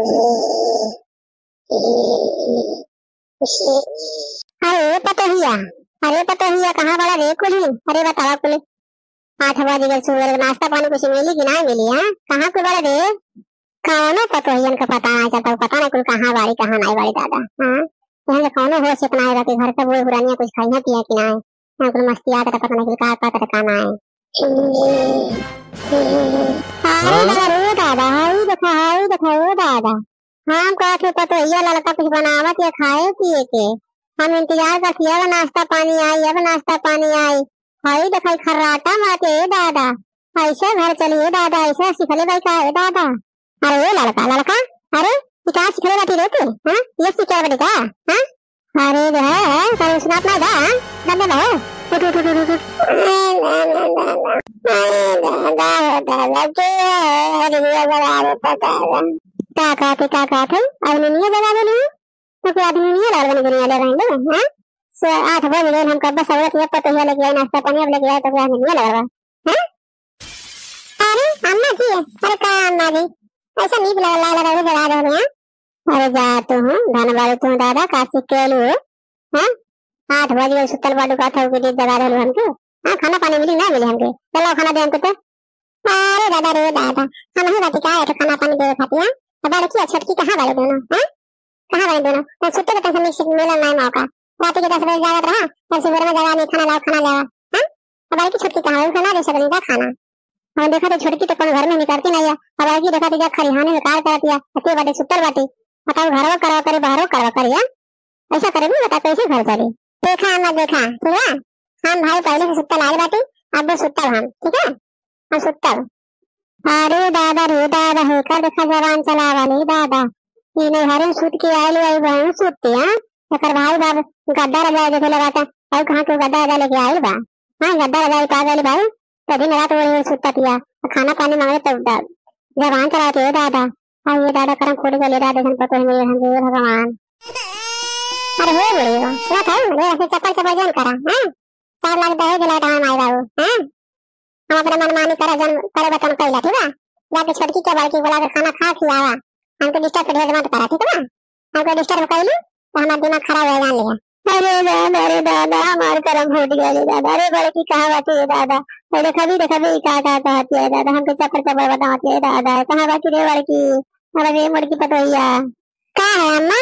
अरे पतोहिया, अरे पतोहिया कहाँ बड़ा रे कुली? अरे बतावा कुली, 8 बज गए, सुबह नाश्ता पानी कुछ मिली कि नहीं मिली? हाँ, कहाँ कुल बड़ा रे? कौनो पतोहियन का पता नहीं चलता, पता नहीं कुल कहाँ बाड़ी कहाँ नहीं बाड़ी दादा। हाँ, यहाँ से कौनो होश इतना है कि घर का वो पुरानिया कुछ खाइया पिया कि नहीं? यहाँ कुल मस्ती आता पता नहीं का का ना है। अरे दादा रे दादा, हाई देखा ओ दादा, हम कहा थे पतोहिया लड़का कुछ बनावत या खाए पिए के, हम इंतजार करती अब नाश्ता पानी आई, अब नाश्ता पानी आई। हाई देखा खर्राटा माते दादा, ऐसे घर चलिए दादा, ऐसे सिखले भाई का है दादा। अरे वो लड़का लड़का, अरे ये क्या सिखले बाटी रोते? हाँ, ये सिखा बाटी का? हाँ, अरे जो है कल सुना अपना दा दबे ना उठ उठ उठ उठ उठ का कहते अब नहीं बजा दे नहीं तो कोई आदमी नहीं लड़ बनी दुनिया ले रहेंगे। हाँ, 8 बज गए, हम कब सवरत ये पता ही लेके आए नाश्ता पानी, अब लेके आए तो कोई आदमी नहीं लड़ रहा। हाँ, अरे अम्मा जी, अरे का अम्मा जी ऐसा नीक लगा जगा दो यहाँ। अरे जा तू हूँ धनबारी तू दादा काशी के लू। हाँ, 8 बज गए, सुतल बाडू का था के जगा दो हमको। हाँ, खाना पानी मिली ना मिली हमके? चलो खाना दे हमको तो। अरे दादा रे दादा, हम ही बाटी का है तो खाना पानी दे खाती है। अब लड़की छटकी कहाँ वाले दोनों? हाँ, कहाँ वाले दोनों? मैं सुते के तक मिला नहीं मौका, रात के 10 बजे जागत रहा, फिर सुबह में जगा नहीं खाना लाओ खाना लाओ। हाँ, अब लड़की छटकी कहाँ है? खाना दे सकती है खाना। हम देखा तो छोटकी तो घर में निकलती नहीं है, अब लड़की देखा तो जा खरिहाने में कार करती है, अते बाटे सुतल बाटी, बताओ घरवा करवा करे बाहरों करवा करिया, ऐसा करेगी बता कैसे घर चले? देखा ना देखा ठीक है, हम भाई पहले से सुतल आए बाटी, अब वो सुतल हम, ठीक है हम सुतल। अरे दादा रे दादा होकर देखा जवान चलावा नहीं दादा, इन्हें हरे सूत के आए ले आई बहन सूतते हैं एकर भाई बाब गद्दा रजाई देखे लगाता, और कहाँ के गद्दा रजाई लेके आई बा? हाँ, गद्दा रजाई पा गए भाई, तो दिन रात वही सुतता पिया, खाना पानी मांगे तब जवान चलाते है दादा। हाँ, ये दादा करम खोड़ गए दादा जन पतो है मेरे हम भगवान। अरे हो बोलेगा ना था ले ऐसे चप्पल चप्पल जन करा। हाँ, 4 लाख दे दिला था हम आई बाबू। हाँ, हम अपना मनमानी करा जन करे बतन कहला, ठीक है? जाके छोटकी के बाकी बोला के खाना खा खिलावा, हमको डिस्टर्ब कर मत करा, ठीक है? हमको डिस्टर्ब कइली तो हमारा दिमाग खराब हो जान लिया। अरे दादा हमारे करम फूट गए दादा। अरे बड़े की कहा बात है दादा, पहले कभी का कहती है दादा, हमको चप्पल चप्पल बताती है दादा, कहाँ बाकी रे बड़की? अरे रे मुड़की पतोहिया का है अम्मा,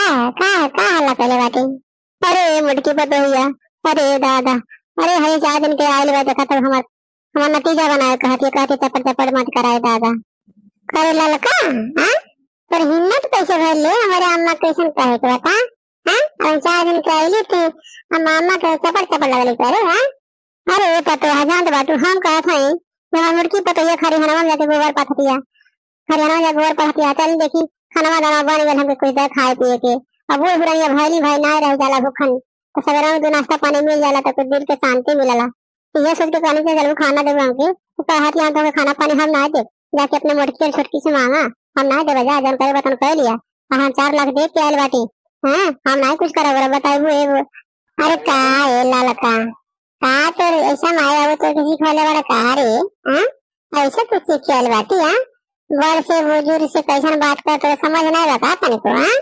का हल्ला पहले बाटी? अरे मुड़की पतोहिया, अरे दादा, अरे हरी 4 दिन के आयल बा देखा तब हमार नतीजा बनाए कहती चप्पल चप्पल मत कराए दादा। करे ललका हाँ, पर हिम्मत कैसे भर ले हमारे अम्मा कैसे कहे के बता? हाँ, 4 दिन के आयली थी हम अम्मा के चप्पल चप्पल लगली करे। हाँ, अरे पतो हजार बाटू हम कहा था यहाँ मुड़की पतोहिया खरी हनवा जाके गोबर पाथतिया, खरी हनवा जाके गोबर पाथतिया, चल देखी खाना दाना बन गए हमके कुछ दे खाए पिए के। अब वो बुरानिया भाई ना रह जाला भूखन, तो सवेरा में 2 नाश्ता पानी मिल जाला तो कुछ दिल के शांति मिलला। तो ये सोच के कहने से जरूर खाना देवे हमके, तो कहा यहाँ तो खाना पानी हम ना दे, जाके अपने मोटकी और छोटकी से मांगा, हम ना दे जा जन करे बतन कह लिया, हम 4 लाख दे के आयल बाटी। हाँ, हम ना कुछ करा बताइबू एगो। अरे का ए ललका का तो ऐसा माया वो तो किसी खोले वाला का रे? हाँ, ऐसे तो सीख के आयल बाटी। हाँ, बड़ से बुजुर्ग से कैसन बात कर तो समझ नहीं बता तने को। हाँ,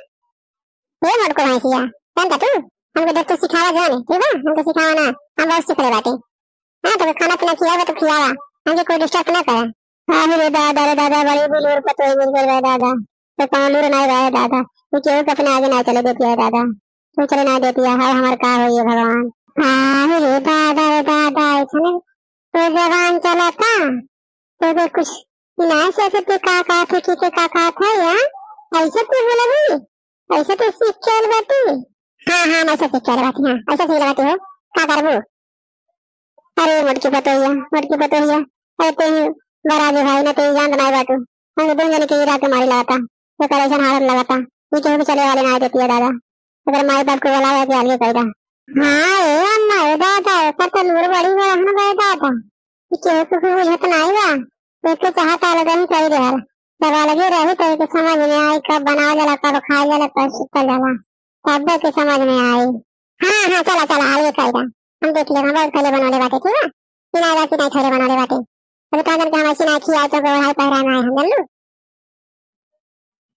ये मत को भैंसिया जानता तू, हमको देख तो सिखावा जाने, ठीक है? हमको सिखावा ना, हम बहुत सीख रहे बाटी। हाँ, तो खाना पीना खिलावा तो खिलावा, हमको कोई डिस्टर्ब ना करे। हाँ रे दादा बड़ी बुजुर्ग पतो मिल गए दादा, तो पालूर नहीं रहे दादा, तो केहू के अपने आगे ना चले देती है दादा, तू चले ना देती है, हाँ हमारे का हो भगवान। हाँ रे दादा ऐसा नहीं तो जवान चला था तो कुछ ना से ऐसे का था यार, ऐसे तो बोला भी, ऐसे तो सीख के बाती। हाँ मैं ऐसे सीख के बाती। हाँ, ऐसे सीख बाती हो का करबू? अरे मुड़की पतोहिया अरे तेरी बड़ा जो भाई ना तेरी जान नहीं बाटू, हम 2 जने की रात मारी लगाता तो करेशन हारत लगाता, ये केहू भी चले वाले ना देती है दादा, अगर माई बाप को बोला के आगे कहता। हाँ ए अम्मा ए दादा कर नूर बड़ी बड़ा हम गए दादा, ये केहू को बुझत नहीं बा, एक चाहता लगा ही कह रहा दवा लगे रही तो के समझ में आई कब बनाया जाला कब खाया जाला कब सुतल जाला, तब के समझ में आई। हाँ चला आगे कहता हम देख ले, हम बहुत पहले बनाने बाटे, ठीक है? बिना बाकी नहीं थोड़े बनाने बाटे, अभी तो जन के हमारी ना खिया तो गोहाई पहराना है हम जल्लू।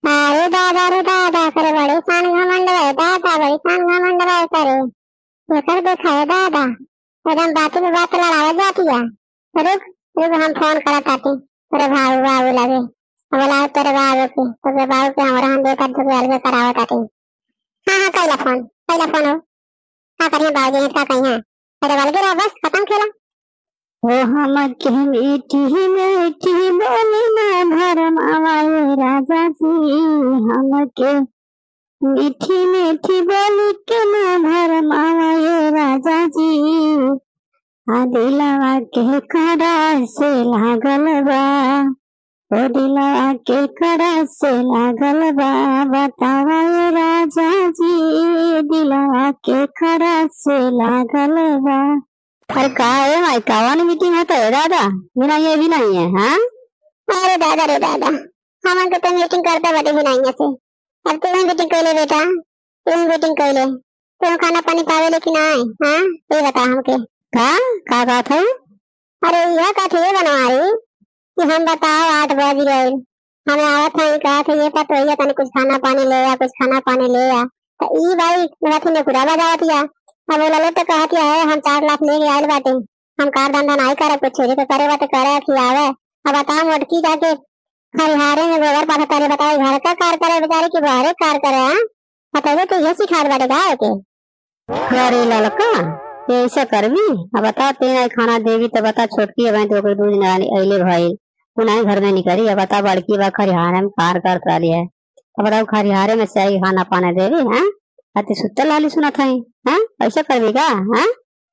अरे दादा रे दादा करे बड़े सान घमंड है दादा, बड़ी सान घमंड है करे। ये कर देखा है दादा, एकदम बात पे बात लड़ावा जाती है। रुक रुक हम फोन करा ताते तेरे भाऊ बाबू लगे, बोला तेरे बाबू के, तेरे बाबू के हमारा हम देखा तो अलग करावा ताते। हाँ हाँ कैला फोन हो, का करिए बाबूजी ने का कहिया, तेरे वाले गिरा बस खत्म खेला। ओ हमर के मीठी मीठी बोली ना भरम आवाए राजा जी, हमर के मीठी मीठी बोली के ना भरम आवाए राजा जी, आ दिलवा के कड़ा से लागल बा, ओ दिलवा के कड़ा से लागल बा, बतावा ये राजा जी, दिलवा के कड़ा से लागल बा। अरे का है भाई, कावानी मीटिंग है तो दादा बिना ये भी नहीं है। हाँ अरे दादा रे दादा, हम तो मीटिंग करते बटे भी नहीं से। अब तू मीटिंग कर ले बेटा, तू मीटिंग कर ले, तू खाना पानी पावे ले कि नहीं? हाँ ये बता हमके का बात है? अरे यह का थे बनवाई कि हम बताओ 8 बज गए, हमें आवत है कहा थे ये पता है तने कुछ खाना पानी ले आ, कुछ खाना पानी ले आ, तो ई भाई रात ने पूरा बजावत या। अब बोला तो कहती है हम 4 लाख लेके आयल बाटे, हम कार धंधा नहीं करे, कुछ चोरी तो करे बाटे करे खियावे। अब बताओ मोटकी जाके खरिहारे में गोबर पाथा करे, बताओ घर का कार करे बेचारे की बाहर कार करे। हां बताइए तो ये सिखा बाटे गाय के। अरे ललका ऐसा करबी, अब बता ते खाना देवी तो बता छोटकी है तो कोई दूध ना अइले भाई उन्हें घर में नहीं करी। अब बता बड़की बा खरिहारे में कार कर ली है, अब बताओ खरिहारे में सही खाना पाना देवी। हाँ अति सुतल लाली सुना था। हाँ ऐसा करबी का? हाँ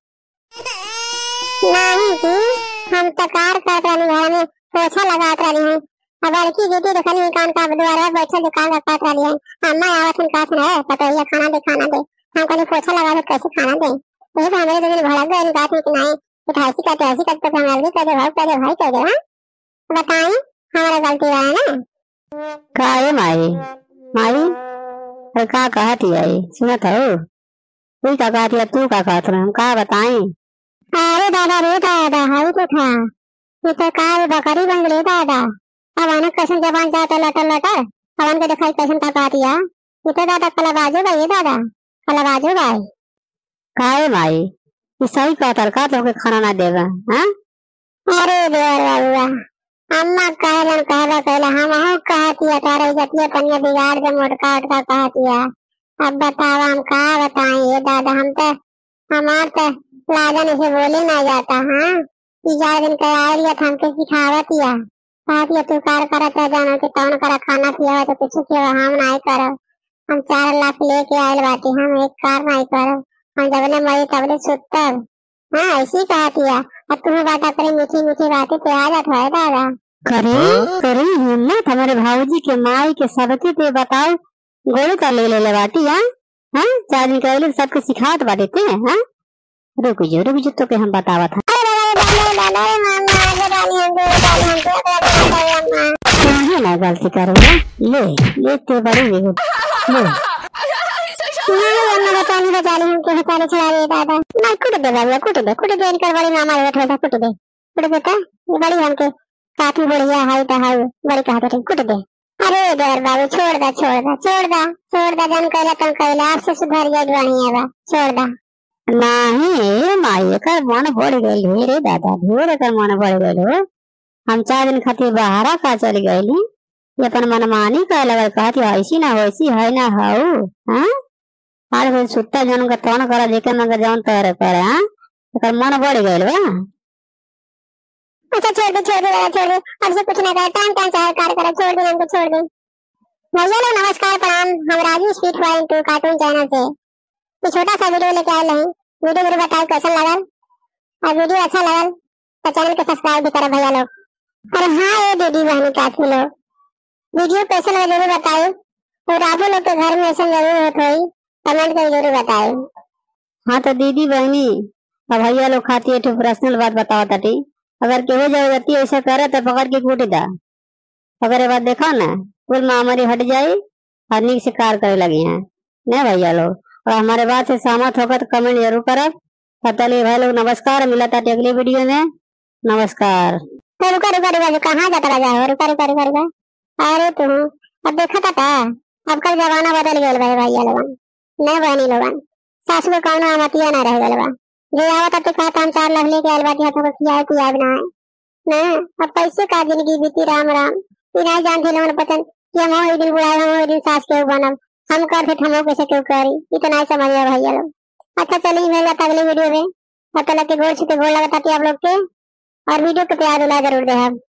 नहीं जी, हम तो कार कर रही घर में पोछा लगात रही हैं। अब लड़की बेटी देखनी कान का द्वारा बैठे दुकान रखत रही है, अम्मा आवत का है पता है खाना दे, हम कहीं पोछा लगा दे कैसे खाना दे। ये तो हमारे दिन भड़क गए बात में कि नहीं उठासी का तैसी का तो हमारे भी कर दे भाई कर दे। हां बताएं हमारा गलती है ना? का है माई माई अरे का कहती है सुना था तू का कहती है, तू का कहत हम का बताएं? अरे दादा रे दादा हाई तो था ये तो कार बकरी बन गई दादा। अब आने कैसन जबान जाता लटर अब उनके दिखाई कैसन का कहती है ये तो दादा कलाबाजू भाई दादा कलाबाजू भाई। काहे माई ये सही कहतर का तो के खाना ना देगा? हां अरे देवर बाबूआ अम्मा कहला हम हो कहती है तारे जतिया तनिया बिगाड़ दे मोटका उटका कहती है। अब बताओ हम का बताएं ये दादा, हम तो हमार तो लाजन से बोले ना जाता। हाँ 4 दिन का आए लिया हमके सिखावत या कहती है तू कार करत है जानो के तौन करा खाना पिया तो कुछ के हम नहीं करब, हम 4 लाख लेके आयल बाटी, हम एक कार नहीं करब, हम जबले मरी तबले सुतब। हाँ ऐसी कहती है। अब तुम्हें बात करे मीठी मीठी बातें पे आ जाता है दादा। करे हिम्मत हमारे भाऊजी के माई के सबके पे बताओ गोली का ले बाटी। हाँ हाँ 4 दिन कहले सबके सिखात बाटे थे। हाँ रुक जो तो के हम बतावा था। ना गलती करूँगा ले ते बड़ी ले बताली हमको हटाने चला रही दादा ना कुट दे बाबू कुट दे इनकर बड़ी मामा बैठा था कुट देता ये बड़ी हमके काफी बढ़िया हाई तो हाई बड़ी कहते थे कुट दे। अरे देवर बाबू छोड़ दा जन कहला तुम कहला आपसे सुधर गई बढ़िया बा छोड़ दा। नहीं माई कर मन बढ़ गई रे दादा, ढेर कर मन बढ़ गई। हम 4 दिन खातिर बाहरा का चल गई, ये अपन मनमानी कर लगा कहती ऐसी ना वैसी है ना हाउ। हाँ आर फिर सुट्टा जन का तौन करा जेके मगर जौन तोरे करे। हां तो मन बढ़ गइल बा। अच्छा छोड़ दे अब से कुछ ना कर टाइम चाहे कार कर छोड़ दे हमको छोड़ दे। भैया लोग नमस्कार प्रणाम, हम Raju speed point cartoon channel से ये छोटा सा वीडियो लेके आए हैं। वीडियो मेरे बताओ कैसा लगल, और वीडियो अच्छा लगल तो चैनल को सब्सक्राइब भी करो भैया लोग। और हाँ ये दीदी बहनी काफी लोग वीडियो कैसा लगा जरूर बताओ, और आप लोग के घर में ऐसा जरूर होता है कमेंट कर जरूर बताओ। हाँ तो दीदी बहनी अब भैया लोग खाती है पर्सनल बात बताओ ताटी, अगर केहो जरूरती ऐसा करे तो पकड़ के कूट दा, अगर ये बात देखा ना कुल महामारी हट जाये और नीक से कार करे लगे हैं न भैया लोग। और हमारे बात से सहमत होकर तो कमेंट जरूर करब। तब तक भाई लोग नमस्कार, मिला था अगली वीडियो में। नमस्कार। रुका कहाँ जाता राजा? रुका अरे तुम अब देखा था अब कल जमाना बदल गया भाई भैया लोगन नहीं बहनी लोगन सासू को कौनो अमतिया ना रह गल बा जे आवत तो कहता हम 4 लाख लेके आयल बाटी हाथों को खियाए पियाए ना ना अब पैसे का जिंदगी बीती राम राम ई नहीं जानते लोगन पतन कि हम एक दिन बुढ़ाए हम एक दिन सास के बनब हम करते हम कैसे क्यों करी ई तो नहीं समझ भैया लोग। अच्छा चलिए मिल जाता अगले वीडियो में तब तक के गोल छुटे गोल लगाता आप लोग के और वीडियो को प्यार दुला जरूर दे।